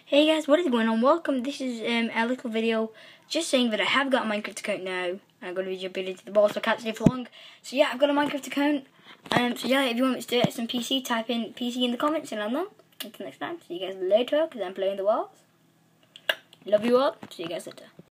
Hey guys, what is going on? Welcome. This is a little video just saying that I have got a Minecraft account now, and I'm going to be jumping into the ball, so I can't stay for long. So yeah, I've got a Minecraft account. So yeah, if you want me to do some PC, type in PC in the comments, and I'll know. Until next time, see you guys later, because I'm playing the walls. Love you all. See you guys later.